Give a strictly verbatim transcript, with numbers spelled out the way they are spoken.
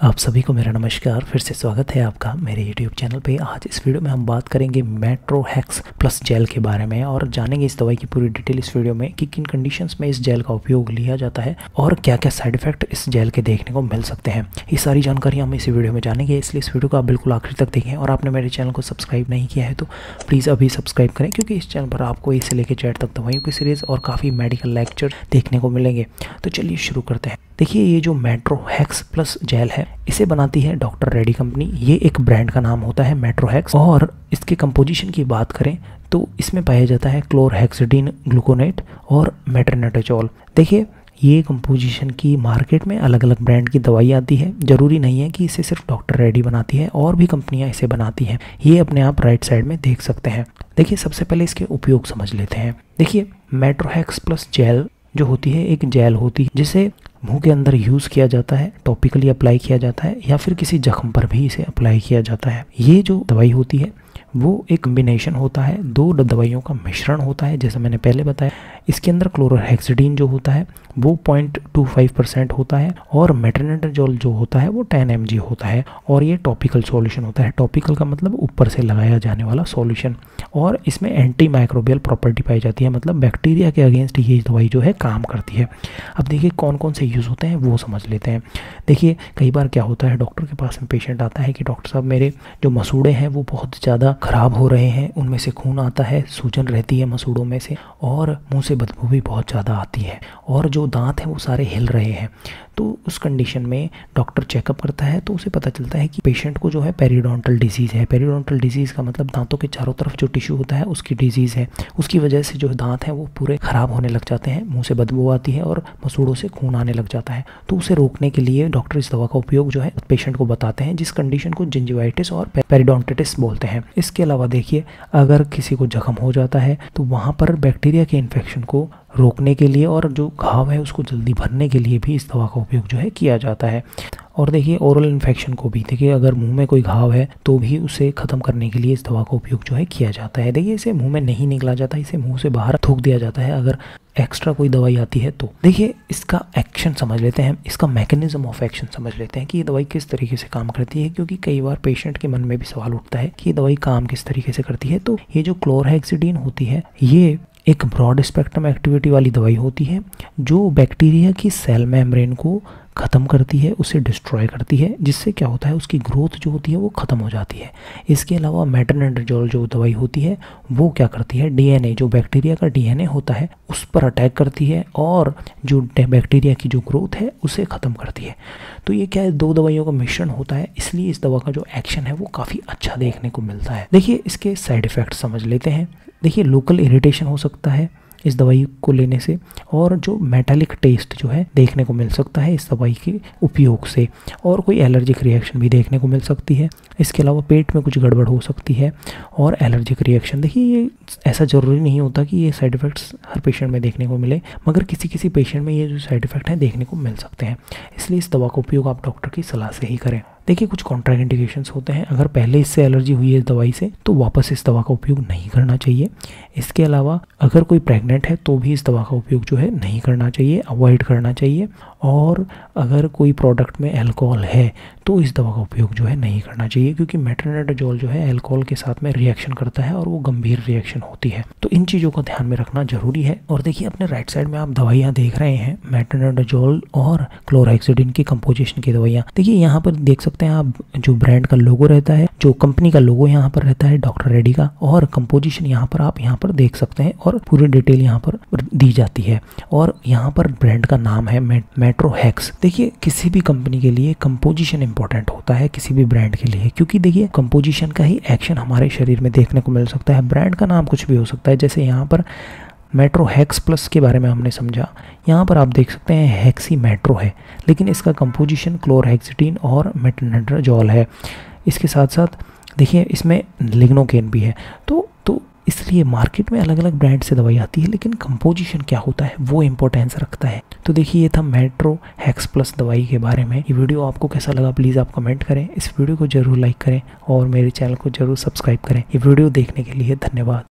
आप सभी को मेरा नमस्कार। फिर से स्वागत है आपका मेरे यूट्यूब चैनल पे। आज इस वीडियो में हम बात करेंगे मेट्रोहेक्स प्लस जेल के बारे में और जानेंगे इस दवाई की पूरी डिटेल इस वीडियो में कि किन कंडीशंस में इस जेल का उपयोग लिया जाता है और क्या क्या साइड इफेक्ट इस जेल के देखने को मिल सकते हैं। ये सारी जानकारी हम इस वीडियो में जानेंगे, इसलिए इस वीडियो को आप बिल्कुल आखिर तक देखें। और आपने मेरे चैनल को सब्सक्राइब नहीं किया है तो प्लीज़ अभी सब्सक्राइब करें, क्योंकि इस चैनल पर आपको इससे लेकर जेड तक दवाइयों की सीरीज़ और काफ़ी मेडिकल लेक्चर देखने को मिलेंगे। तो चलिए शुरू करते हैं। देखिए, ये जो मेट्रोहेक्स प्लस जेल है इसे बनाती है डॉक्टर रेड्डी कंपनी। ये एक ब्रांड का नाम होता है मेट्रोहेक्स। और इसके कंपोजिशन की बात करें तो इसमें पाया जाता है क्लोरहेक्सिडिन ग्लूकोनेट और मेट्रोनेटाजोल। देखिए, ये कंपोजिशन की मार्केट में अलग अलग ब्रांड की दवाई आती है। ज़रूरी नहीं है कि इसे सिर्फ डॉक्टर रेड्डी बनाती है, और भी कंपनियां इसे बनाती हैं। ये अपने आप राइट साइड में देख सकते हैं। देखिए, सबसे पहले इसके उपयोग समझ लेते हैं। देखिए, मेट्रोहेक्स प्लस जेल जो होती है एक जेल होती है जिसे मुंह के अंदर यूज़ किया जाता है, टॉपिकली अप्लाई किया जाता है, या फिर किसी जख्म पर भी इसे अप्लाई किया जाता है। ये जो दवाई होती है वो एक कॉम्बिनेशन होता है, दो दवाइयों का मिश्रण होता है। जैसे मैंने पहले बताया, इसके अंदर क्लोरहेक्सिडिन जो होता है वो पॉइंट टू फाइव परसेंट होता है और मेट्रोनेटाजोल जो होता है वो टेन एम जी होता है। और ये टॉपिकल सॉल्यूशन होता है। टॉपिकल का मतलब ऊपर से लगाया जाने वाला सॉल्यूशन। और इसमें एंटी माइक्रोबियल प्रॉपर्टी पाई जाती है, मतलब बैक्टीरिया के अगेंस्ट ये दवाई जो है काम करती है। अब देखिए कौन कौन से यूज़ होते हैं वो समझ लेते हैं। देखिए, कई बार क्या होता है, डॉक्टर के पास में पेशेंट आता है कि डॉक्टर साहब मेरे जो मसूड़े हैं वो बहुत ज़्यादा ख़राब हो रहे हैं, उनमें से खून आता है, सूजन रहती है मसूड़ों में से, और मुंह से बदबू भी बहुत ज़्यादा आती है, और जो दांत हैं वो सारे हिल रहे हैं। तो उस कंडीशन में डॉक्टर चेकअप करता है तो उसे पता चलता है कि पेशेंट को जो है पेरिडोंटल डिजीज़ है। पेरिडोंटल डिजीज़ का मतलब दांतों के चारों तरफ जो टिश्यू होता है उसकी डिजीज़ है। उसकी वजह से जो दांत हैं वो पूरे ख़राब होने लग जाते हैं, मुंह से बदबू आती है और मसूड़ों से खून आने लग जाता है। तो उसे रोकने के लिए डॉक्टर इस दवा का उपयोग जो है पेशेंट को बताते हैं, जिस कंडीशन को जिंजिवाइटिस और पेरिडोंटिटिस बोलते हैं। इसके अलावा देखिए, अगर किसी को जख्म हो जाता है तो वहाँ पर बैक्टीरिया के इन्फेक्शन को रोकने के लिए और जो घाव है उसको जल्दी भरने के लिए भी इस दवा का उपयोग जो है किया जाता है। और देखिए, ओरल इन्फेक्शन को भी, देखिए अगर मुंह में कोई घाव है तो भी उसे ख़त्म करने के लिए इस दवा का उपयोग जो है किया जाता है। देखिए, इसे मुंह में नहीं निकला जाता, इसे मुंह से बाहर थूक दिया जाता है अगर एक्स्ट्रा कोई दवाई आती है तो। देखिए, इसका एक्शन समझ लेते हैं, इसका मैकेनिज्म ऑफ एक्शन समझ लेते हैं कि ये दवाई किस तरीके से काम करती है, क्योंकि कई बार पेशेंट के मन में भी सवाल उठता है कि ये दवाई काम किस तरीके से करती है। तो ये जो क्लोरहेक्सिडिन होती है ये एक ब्रॉड स्पेक्ट्रम एक्टिविटी वाली दवाई होती है जो बैक्टीरिया की सेल मेम्ब्रेन को ख़त्म करती है, उसे डिस्ट्रॉय करती है, जिससे क्या होता है उसकी ग्रोथ जो होती है वो ख़त्म हो जाती है। इसके अलावा मेट्रोनेटाजोल जो दवाई होती है वो क्या करती है, डीएनए जो बैक्टीरिया का डीएनए होता है उस पर अटैक करती है और जो बैक्टीरिया की जो ग्रोथ है उसे ख़त्म करती है। तो ये क्या है, दो दवाइयों का मिश्रण होता है, इसलिए इस दवा का जो एक्शन है वो काफ़ी अच्छा देखने को मिलता है। देखिए, इसके साइड इफ़ेक्ट समझ लेते हैं। देखिए, लोकल इरिटेशन हो सकता है इस दवाई को लेने से, और जो मेटालिक टेस्ट जो है देखने को मिल सकता है इस दवाई के उपयोग से, और कोई एलर्जिक रिएक्शन भी देखने को मिल सकती है। इसके अलावा पेट में कुछ गड़बड़ हो सकती है और एलर्जिक रिएक्शन। देखिए, ये ऐसा ज़रूरी नहीं होता कि ये साइड इफ़ेक्ट्स हर पेशेंट में देखने को मिले, मगर किसी किसी पेशेंट में ये जो साइड इफ़ेक्ट हैं देखने को मिल सकते हैं। इसलिए इस दवा का उपयोग आप डॉक्टर की सलाह से ही करें। देखिए, कुछ कॉन्ट्राइंडिकेशंस होते हैं। अगर पहले इससे एलर्जी हुई है इस दवाई से तो वापस इस दवा का उपयोग नहीं करना चाहिए। इसके अलावा अगर कोई प्रेग्नेंट है तो भी इस दवा का उपयोग जो है नहीं करना चाहिए, अवॉइड करना चाहिए। और अगर कोई प्रोडक्ट में अल्कोहल है तो इस दवा का उपयोग जो है नहीं करना चाहिए, क्योंकि मेट्रोनेटाजोल जो है अल्कोहल के साथ में रिएक्शन करता है और वो गंभीर रिएक्शन होती है। तो इन चीज़ों का ध्यान में रखना जरूरी है। और देखिए, अपने राइट साइड में आप दवाइयाँ देख रहे हैं, मेट्रोनेटाजोल और क्लोरहेक्सिडिन की कंपोजिशन की दवाइयाँ। देखिए, यहाँ पर देख सकते हैं आप, जो ब्रांड का लोगो रहता है, जो कंपनी का लोगो यहाँ पर रहता है डॉक्टर रेड्डी का, और कंपोजिशन यहाँ पर आप यहाँ पर देख सकते हैं, और पूरी डिटेल यहाँ पर दी जाती है। और यहाँ पर ब्रांड का नाम है मेट्रोहेक्स। देखिए, किसी भी कंपनी के लिए कंपोजिशन इंपॉर्टेंट होता है, किसी भी ब्रांड के लिए, क्योंकि देखिए कंपोजिशन का ही एक्शन हमारे शरीर में देखने को मिल सकता है। ब्रांड का नाम कुछ भी हो सकता है। जैसे यहाँ पर मेट्रोहेक्स प्लस के बारे में हमने समझा, यहाँ पर आप देख सकते हैं हेक्सी मेट्रो है, लेकिन इसका कंपोजिशन क्लोरहेक्सिडिन और मेट्रोनेटाजोल है। इसके साथ साथ देखिए इसमें लिग्नोकेन भी है। तो तो इसलिए मार्केट में अलग अलग ब्रांड से दवाई आती है, लेकिन कंपोजिशन क्या होता है वो इंपॉर्टेंस रखता है। तो देखिए, ये था मेट्रोहेक्स प्लस दवाई के बारे में। ये वीडियो आपको कैसा लगा प्लीज़ आप कमेंट करें। इस वीडियो को जरूर लाइक करें और मेरे चैनल को जरूर सब्सक्राइब करें। ये वीडियो देखने के लिए धन्यवाद।